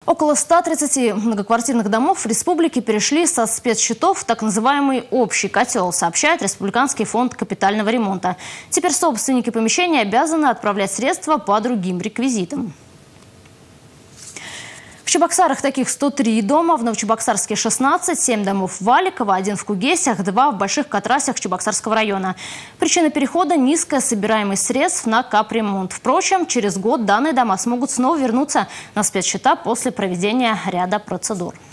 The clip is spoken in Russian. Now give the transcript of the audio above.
Около 130 многоквартирных домов в республике перешли со спецсчетов в так называемый общий котел, сообщает Республиканский фонд капитального ремонта. Теперь собственники помещений обязаны отправлять средства по другим реквизитам. В Чебоксарах таких 103 дома, в Новочебоксарске 16, 7 домов в Валиково, 1 в Кугесях, 2 в Больших Катрасях Чебоксарского района. Причина перехода – низкая собираемость средств на капремонт. Впрочем, через год данные дома смогут снова вернуться на спецсчета после проведения ряда процедур.